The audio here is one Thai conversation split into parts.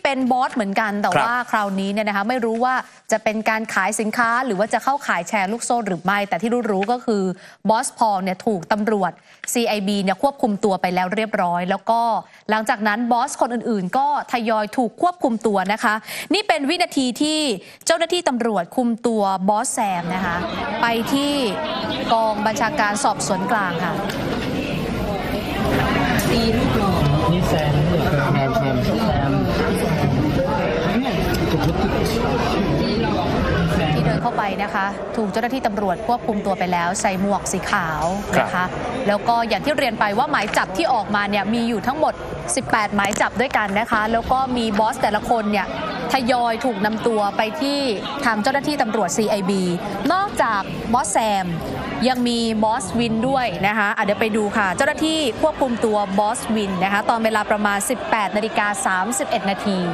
เป็นบอสเหมือนกันแต่ว่าคราวนี้เนี่ยนะคะไม่รู้ว่าจะเป็นการขายสินค้าหรือว่าจะเข้าขายแชร์ลูกโซ่หรือไม่แต่ที่รู้ก็คือบอสพอลเนี่ยถูกตำรวจ CIB เนี่ยควบคุมตัวไปแล้วเรียบร้อยแล้วก็หลังจากนั้นบอสคนอื่นๆก็ทยอยถูกควบคุมตัวนะคะนี่เป็นวินาทีที่เจ้าหน้าที่ตำรวจคุมตัวบอสแซมนะคะไปที่กองบัญชาการสอบสวนกลางค่ะนี่แซมที่เดินเข้าไปนะคะถูกเจ้าหน้าที่ตำรวจควบคุมตัวไปแล้วใส่หมวกสีขาวนะคะแล้วก็อย่างที่เรียนไปว่าหมายจับที่ออกมาเนี่ยมีอยู่ทั้งหมด18หมายจับด้วยกันนะคะแล้วก็มีบอสแต่ละคนเนี่ยทยอยถูกนำตัวไปที่ทางเจ้าหน้าที่ตำรวจ CIB นอกจากบอสแซมยังมีบอสวินด้วยนะคะเดี๋ยวไปดูค่ะเจ้าหน้าที่ควบคุมตัวบอสวินนะคะตอนเวลาประมาณ 18:31 นาที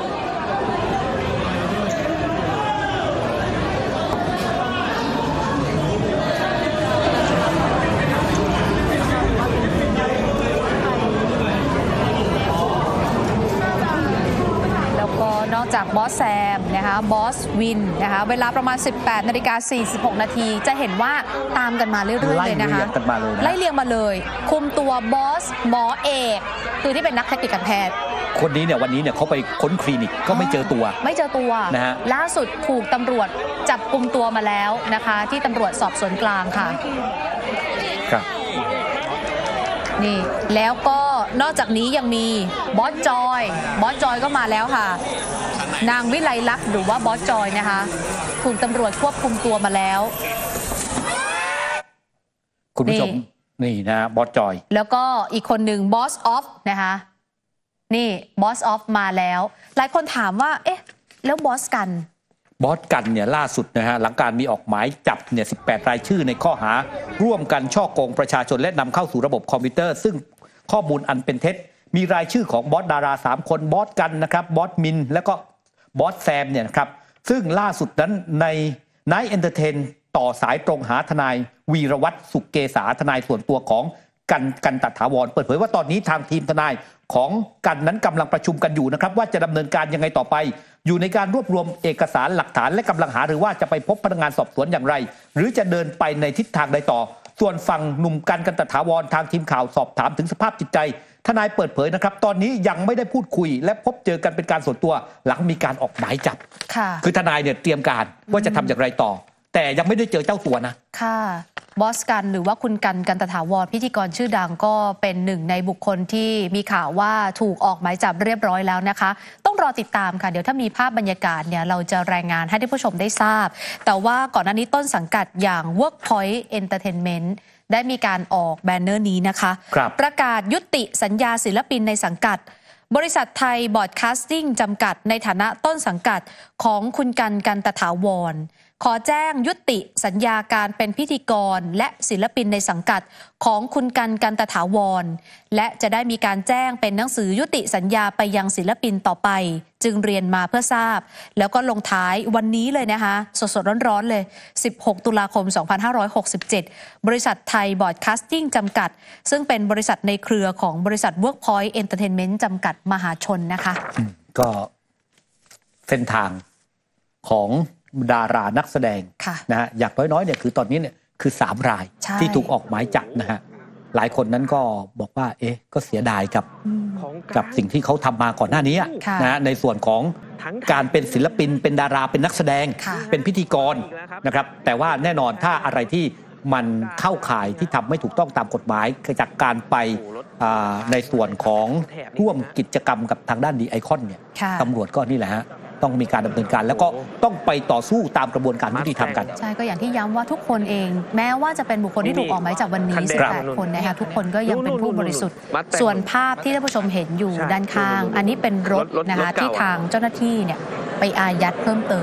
นอกจากบอสแซมนะคะบอสวินนะคะเวลาประมาณ 18:46 นาทีจะเห็นว่าตามกันมาเรื่อยๆเลยนะคะไล่เรียงมาเลยคุมตัวบอสหมอเอกคือที่เป็นนักเทคนิคการแพทย์คนนี้เนี่ยวันนี้เนี่ยเขาไปค้นคลินิกก็ไม่เจอตัวนะฮะล่าสุดถูกตำรวจจับกุมตัวมาแล้วนะคะที่ตำรวจสอบสวนกลางค่ะครับนี่แล้วก็นอกจากนี้ยังมีบอสจอยก็มาแล้วค่ะนางวิไลลักษณ์หรือว่าบอสจอยนะคะถูกตำรวจควบคุมตัวมาแล้วคุณผู้ชมนี่นะบอสจอยแล้วก็อีกคนหนึ่งบอสออฟนะคะนี่บอสออฟมาแล้วหลายคนถามว่าเอ๊ะแล้วบอสกันเนี่ยล่าสุดนะฮะหลังการมีออกหมายจับเนี่ย18รายชื่อในข้อหาร่วมกันฉ้อโกงประชาชนและนำเข้าสู่ระบบคอมพิวเตอร์ซึ่งข้อมูลอันเป็นเท็จมีรายชื่อของบอสดารา3คนบอสกันนะครับบอสมินแล้วก็บอสแซมเนี่ยนะครับซึ่งล่าสุดนั้นในNight Entertainต่อสายตรงหาทนายวีรวัฒน์สุกเกษาทนายส่วนตัวของกันตถาวรเปิดเผยว่าตอนนี้ทางทีมทนายของกันนั้นกำลังประชุมกันอยู่นะครับว่าจะดำเนินการยังไงต่อไปอยู่ในการรวบรวมเอกสารหลักฐานและกำลังหาหรือว่าจะไปพบพนักงานสอบสวนอย่างไรหรือจะเดินไปในทิศทางใดต่อส่วนฝั่งหนุ่มกันตถาวรทางทีมข่าวสอบถามถึงสภาพจิตใจทนายเปิดเผยนะครับตอนนี้ยังไม่ได้พูดคุยและพบเจอกันเป็นการส่วนตัวหลังมีการออกหมายจับคือทนายเนี่ยเตรียมการว่าจะทำอย่างไรต่อแต่ยังไม่ได้เจอเจ้าตัวนะค่ะบอสกันหรือว่าคุณกันตถาวรพิธีกรชื่อดังก็เป็นหนึ่งในบุคคลที่มีข่าวว่าถูกออกหมายจับเรียบร้อยแล้วนะคะต้องรอติดตามค่ะเดี๋ยวถ้ามีภาพบรรยากาศเนี่ยเราจะรายงานให้ท่านผู้ชมได้ทราบแต่ว่าก่อนหน้านี้ต้นสังกัดอย่าง Workpoint Entertainment ได้มีการออกแบนเนอร์นี้นะคะประกาศยุติสัญญาศิลปินในสังกัดบริษัทไทยบอร์ดคาสติ้งจำกัดในฐานะต้นสังกัดของคุณกันตถาวรขอแจ้งยุติสัญญาการเป็นพิธีกรและศิลปินในสังกัดของคุณกันตถาวรและจะได้มีการแจ้งเป็นหนังสือยุติสัญญาไปยังศิลปินต่อไปจึงเรียนมาเพื่อทราบแล้วก็ลงท้ายวันนี้เลยนะคะสดๆร้อนๆเลย16ตุลาคม2567บริษัทไทยบอร์ดคาสติ้งจำกัดซึ่งเป็นบริษัทในเครือของบริษัท Workpoint Entertainment จำกัดมหาชนนะคะก็เส้นทางของดารานักแสดงนะฮะอย่างน้อยๆเนี่ยคือตอนนี้เนี่ยคือ3รายที่ถูกออกหมายจับนะฮะหลายคนนั้นก็บอกว่าเอ๊ะก็เสียดายกับสิ่งที่เขาทำมาก่อนหน้านี้นะฮะในส่วนของการเป็นศิลปินเป็นดาราเป็นนักแสดงเป็นพิธีกรนะครับแต่ว่าแน่นอนถ้าอะไรที่มันเข้าข่ายที่ทำไม่ถูกต้องตามกฎหมายจากการไปในส่วนของร่วมกิจกรรมกับทางด้านดีไอคอนเนี่ยตำรวจก็นี่แหละฮะต้องมีการดำเนินการแล้วก็ต้องไปต่อสู้ตามกระบวนการยุติธรรมกันใช่ก็อย่างที่ย้ำว่าทุกคนเองแม้ว่าจะเป็นบุคคลที่ถูกออกหมายจับวันนี้18คนนะคะทุกคนก็ยังเป็นผู้บริสุทธิ์ส่วนภาพที่ท่านผู้ชมเห็นอยู่ด้านข้างอันนี้เป็นรถนะคะที่ทางเจ้าหน้าที่เนี่ยไปอายัดเพิ่มเติม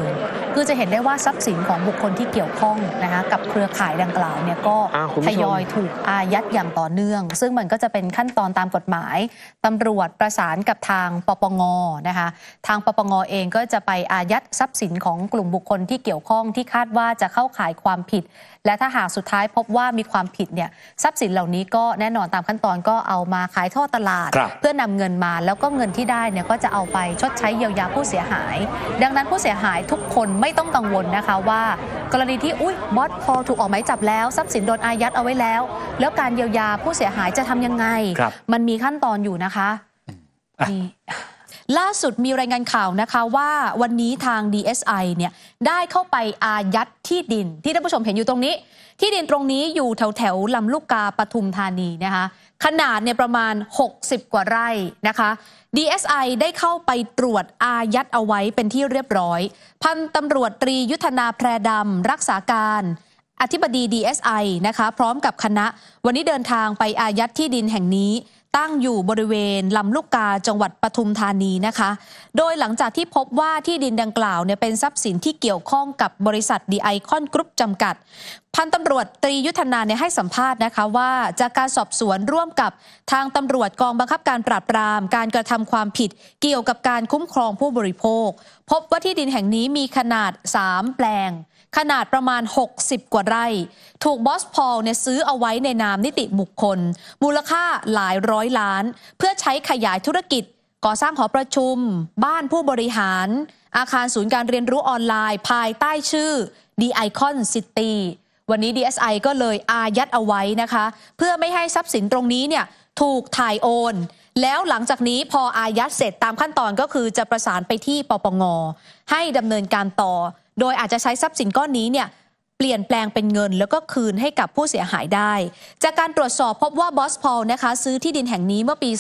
คือจะเห็นได้ว่าทรัพย์สินของบุคคลที่เกี่ยวข้องนะคะกับเครือข่ายดังกล่าวเนี่ยก็ทยอยถูกอายัดอย่างต่อเนื่องซึ่งมันก็จะเป็นขั้นตอนตามกฎหมายตำรวจประสานกับทางปปงนะคะทางปปงเองก็จะไปอายัดทรัพย์สินของกลุ่มบุคคลที่เกี่ยวข้องที่คาดว่าจะเข้าข่ายความผิดและถ้าหากสุดท้ายพบว่ามีความผิดเนี่ยทรัพย์สินเหล่านี้ก็แน่นอนตามขั้นตอนก็เอามาขายทอดตลาดเพื่อนำเงินมาแล้วก็เงินที่ได้เนี่ยก็จะเอาไปชดใช้เยียวยาผู้เสียหายดังนั้นผู้เสียหายทุกคนไม่ต้องกังวลนะคะว่ากรณีที่บอสพอถูกออกหมายจับแล้วทรัพย์สินโดนอายัดเอาไว้แล้วแล้วการเยียวยาผู้เสียหายจะทำยังไงมันมีขั้นตอนอยู่นะคะนี่ล่าสุดมีรายงานข่าวนะคะว่าวันนี้ทาง DSI เนี่ยได้เข้าไปอายัดที่ดินที่ท่านผู้ชมเห็นอยู่ตรงนี้ที่ดินตรงนี้อยู่แถวลำลูกกาปทุมธานีนะคะขนาดเนี่ยประมาณ60กว่าไร่นะคะ DSI ได้เข้าไปตรวจอายัดเอาไว้เป็นที่เรียบร้อยพันตำรวจตรียุทธนาแพรดำรักษาการอธิบดี DSI นะคะพร้อมกับคณะวันนี้เดินทางไปอายัดที่ดินแห่งนี้ตั้งอยู่บริเวณลำลูกกาจังหวัดปทุมธานีนะคะโดยหลังจากที่พบว่าที่ดินดังกล่าวเนี่ยเป็นทรัพย์สินที่เกี่ยวข้องกับบริษัทดีไอคอนกรุ๊ปจำกัดพันตำรวจตรียุทธนาเนี่ยให้สัมภาษณ์นะคะว่าจากการสอบสวนร่วมกับทางตำรวจกองบังคับการปราบปรามการกระทำความผิดเกี่ยวกับการคุ้มครองผู้บริโภคพบว่าที่ดินแห่งนี้มีขนาด3แปลงขนาดประมาณ60กว่าไร่ถูกบอสพอลเนี่ยซื้อเอาไว้ในนามนิติบุคคลมูลค่าหลายร้อยล้านเพื่อใช้ขยายธุรกิจก่อสร้างหอประชุมบ้านผู้บริหารอาคารศูนย์การเรียนรู้ออนไลน์ภายใต้ชื่อ The Icon City วันนี้ DSI ก็เลยอายัดเอาไว้นะคะเพื่อไม่ให้ทรัพย์สินตรงนี้เนี่ยถูกถ่ายโอนแล้วหลังจากนี้พออายัดเสร็จตามขั้นตอนก็คือจะประสานไปที่ปปงให้ดำเนินการต่อโดยอาจจะใช้ทรัพย์สินก้อนนี้เนี่ยเปลี่ยนแปลงเป็นเงินแล้วก็คืนให้กับผู้เสียหายได้จากการตรวจสอบพบว่าบอสพอลนะคะซื้อที่ดินแห่งนี้เมื่อปี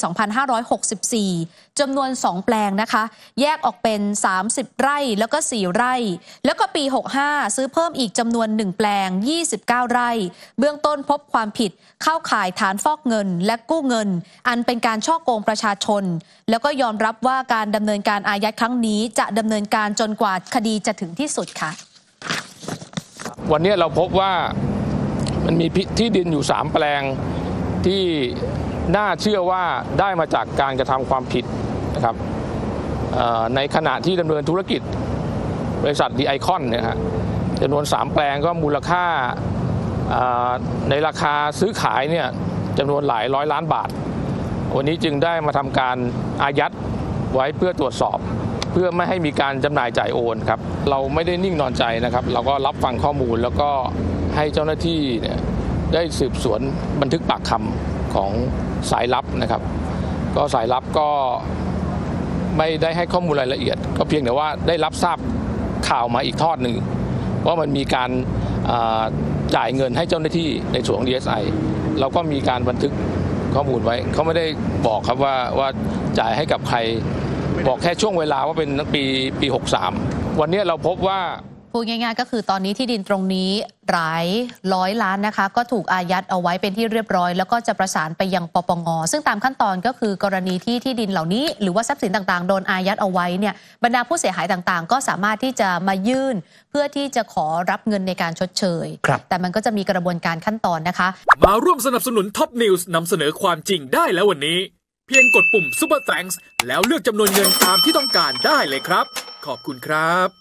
2564 จำนวน2แปลงนะคะแยกออกเป็น30ไร่แล้วก็4ไร่แล้วก็ปี 65ซื้อเพิ่มอีกจำนวน1แปลง29ไร่เบื้องต้นพบความผิดเข้าข่ายฐานฟอกเงินและกู้เงินอันเป็นการฉ้อโกงประชาชนแล้วก็ยอมรับว่าการดำเนินการอายัดครั้งนี้จะดำเนินการจนกว่าคดีจะถึงที่สุดค่ะวันนี้เราพบว่ามันมีที่ดินอยู่3แปลงที่น่าเชื่อว่าได้มาจากการกระทำความผิดนะครับในขณะที่ดำเนินธุรกิจบริษัทดีไอคอนเนี่ยฮะจำนวน3แปลงก็มูลค่าในราคาซื้อขายเนี่ยจำนวนหลายร้อยล้านบาทวันนี้จึงได้มาทำการอายัดไว้เพื่อตรวจสอบเพื่อไม่ให้มีการจำหน่ายจ่ายโอนครับเราไม่ได้นิ่งนอนใจนะครับเราก็รับฟังข้อมูลแล้วก็ให้เจ้าหน้าที่เนี่ยได้สืบสวนบันทึกปากคำของสายลับนะครับก็สายลับก็ไม่ได้ให้ข้อมูลรายละเอียดก็เพียงแต่ว่าได้รับทราบข่าวมาอีกทอดหนึ่งว่ามันมีการจ่ายเงินให้เจ้าหน้าที่ในส่วนของ DSI เราก็มีการบันทึกข้อมูลไว้เขาไม่ได้บอกครับว่าจ่ายให้กับใครบอกแค่ช่วงเวลาว่าเป็นปี 63 วันนี้เราพบว่าพูดง่ายๆก็คือตอนนี้ที่ดินตรงนี้หลายร้อยล้านนะคะก็ถูกอายัดเอาไว้เป็นที่เรียบร้อยแล้วก็จะประสานไปยังปปงซึ่งตามขั้นตอนก็คือกรณีที่ดินเหล่านี้หรือว่าทรัพย์สินต่างๆโดนอายัดเอาไว้เนี่ยบรรดาผู้เสียหายต่างๆก็สามารถที่จะมายื่นเพื่อที่จะขอรับเงินในการชดเชยแต่มันก็จะมีกระบวนการขั้นตอนนะคะมาร่วมสนับสนุนท็อปนิวส์นำเสนอความจริงได้แล้ววันนี้เพียงกดปุ่ม Super Thanks แล้วเลือกจำนวนเงินตามที่ต้องการได้เลยครับขอบคุณครับ